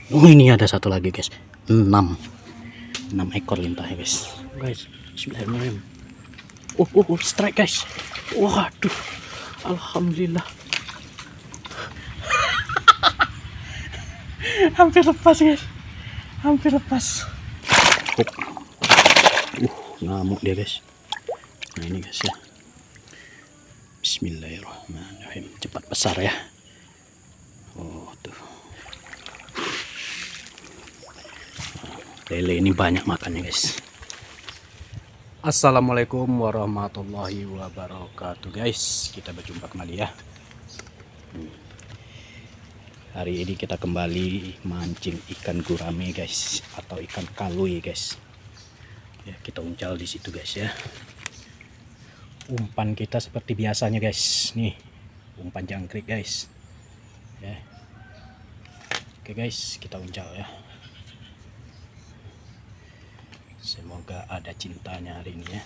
Oh, ini ada satu lagi guys, 6 ekor lintah ya guys. Bismillahirrahmanirrahim. Strike guys. Waduh, alhamdulillah. Hampir lepas guys, hampir lepas. Ngamuk dia guys. Nah ini guys ya. Bismillahirrahmanirrahim. Cepat besar ya. Oh tuh. Lele ini banyak makannya guys. Assalamualaikum warahmatullahi wabarakatuh guys. Kita berjumpa kembali ya. Hari ini kita kembali mancing ikan gurame guys, atau ikan kalui guys. Ya, kita uncal di situ guys ya. Umpan kita seperti biasanya guys. Nih, umpan jangkrik guys. Ya. Oke guys, kita uncal ya. Semoga ada cintanya hari ini ya.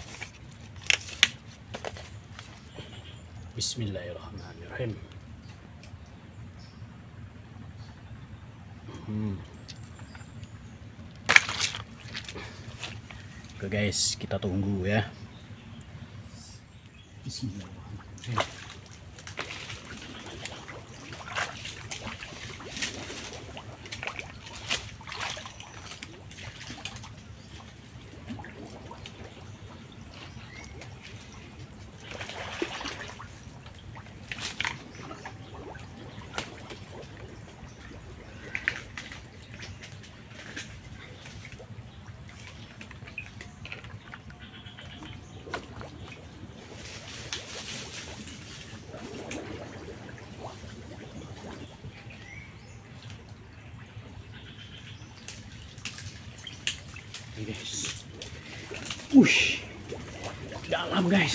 Bismillahirrahmanirrahim. Oke guys, kita tunggu ya. Bismillahirrahmanirrahim. Guys, dalam guys.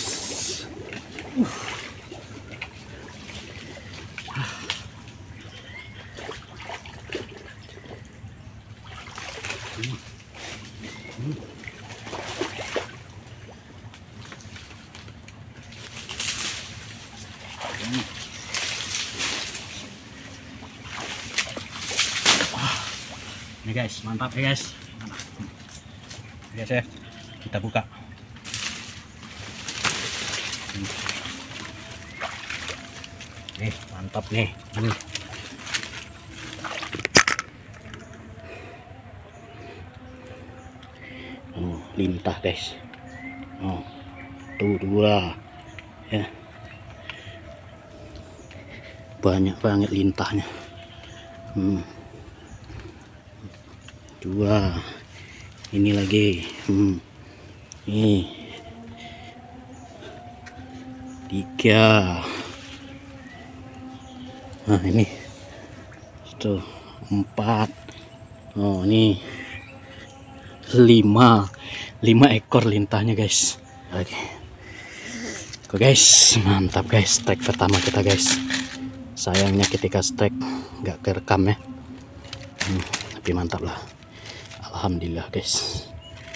Ini guys, mantap ya guys. Guys ya, kita buka. Nih, mantap nih. Oh, lintah guys. Oh, tuh 2 ya. Banyak banget lintahnya. 2. Ini lagi. Ini 3. Nah ini tuh 4. Oh ini 5 ekor lintahnya guys. Oke guys, mantap guys. Strike pertama kita guys. Sayangnya ketika strike nggak kerekam ya. Tapi mantap lah. Alhamdulillah guys.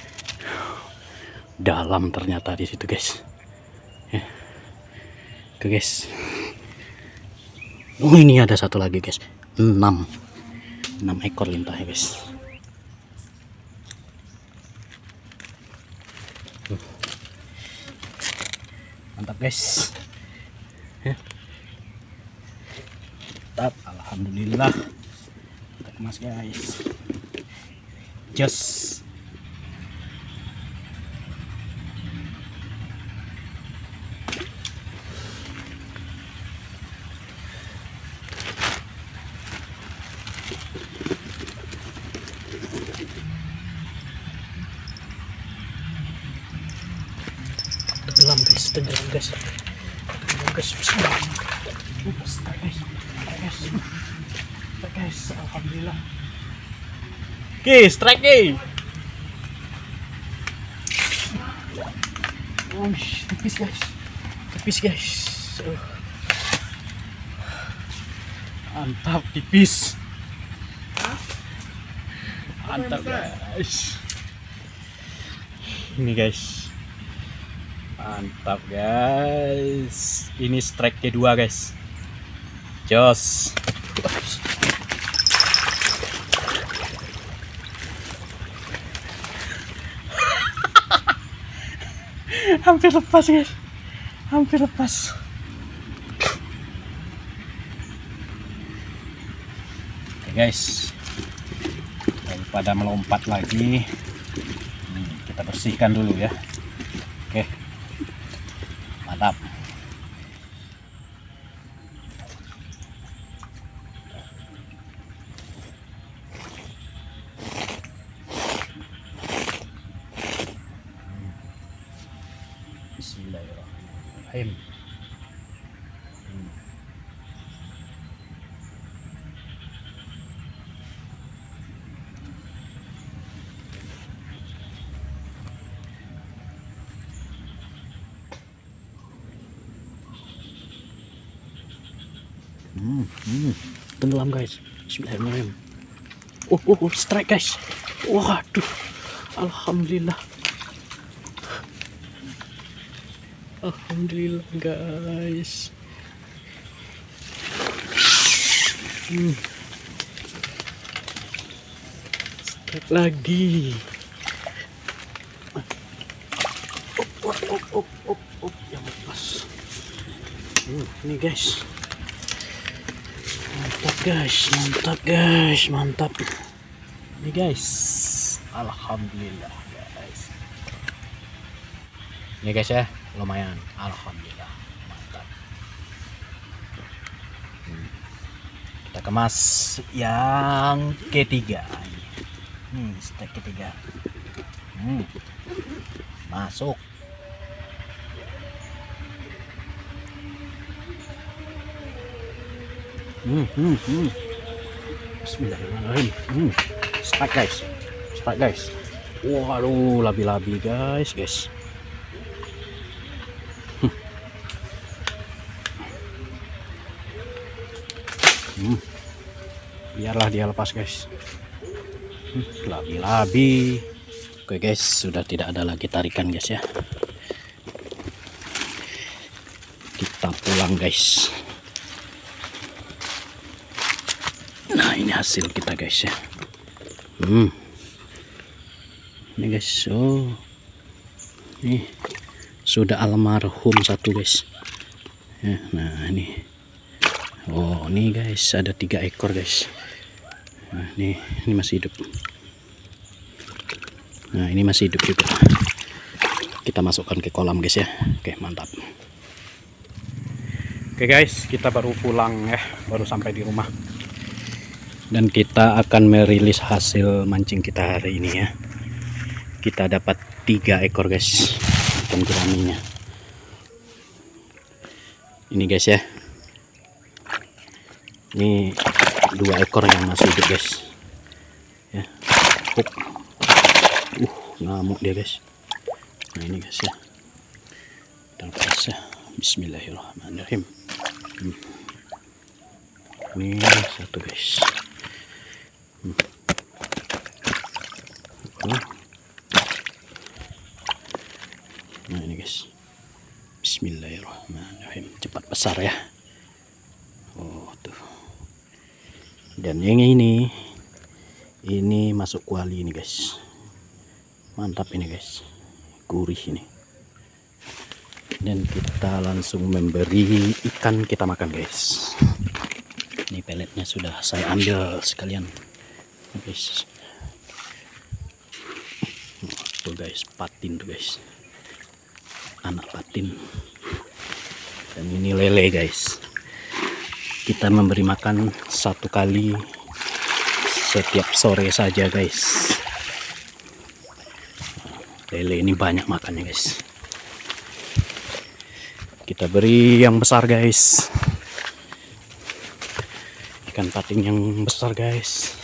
Dalam ternyata di situ guys. Ya. Oke guys. Oh ini ada satu lagi guys. 6 ekor lintah ya guys. Mantap guys. Ya. Mantap, alhamdulillah. Kita kemas guys. Just tenggelam guys. Guys, alhamdulillah. Oke, strike nih. Tipis guys. Mantap, tipis. Mantap guys. Ini guys. Mantap guys. Ini strike kedua guys. Jos. Hampir lepas guys, hampir lepas. Oke guys, daripada melompat lagi, kita bersihkan dulu ya. Oke, mantap. Bismillahirrahmanirrahim. Tenggelam guys. Bismillahirrahmanirrahim. Strike guys. Waduh, alhamdulillah. Alhamdulillah guys. Strike lagi. Yang lepas. Ini guys. Mantap guys, mantap guys, mantap. Ini guys, alhamdulillah guys. Ini guys ya, lumayan, alhamdulillah, mantap. Kita kemas yang ketiga. Step ketiga. Masuk. Bismillahirrahmanirrahim. Strike guys, strike guys. Waduh, labi-labi guys. Biarlah dia lepas guys. Labi-labi. Oke guys, sudah tidak ada lagi tarikan guys ya. Kita pulang guys. Nah, ini hasil kita guys ya. Ini guys, ini sudah almarhum satu guys ya. Nah ini, ini guys ada 3 ekor guys. Nah ini masih hidup. Nah ini masih hidup juga. Kita masukkan ke kolam guys ya. Oke, mantap. Oke guys, kita baru pulang ya, baru sampai di rumah. Dan kita akan merilis hasil mancing kita hari ini ya. Kita dapat 3 ekor guys ikan guraminya. Ini guys ya. Ini 2 ekor yang masih hidup guys. Ya. Ngamuk dia guys. Nah ini guys ya. Kita lepas ya. Bismillahirrahmanirrahim. Ini satu guys. Nah ini guys, bismillahirrahmanirrahim, cepat besar ya. Tuh. Dan yang ini masuk kuali ini guys. Mantap ini guys, gurih ini. Dan kita langsung memberi ikan kita makan guys. Ini peletnya sudah saya ambil sekalian guys. Tuh guys, patin tuh guys, anak patin. Dan ini lele guys. Kita memberi makan 1 kali setiap sore saja guys. Lele ini banyak makannya guys. Kita beri yang besar guys, ikan patin yang besar guys.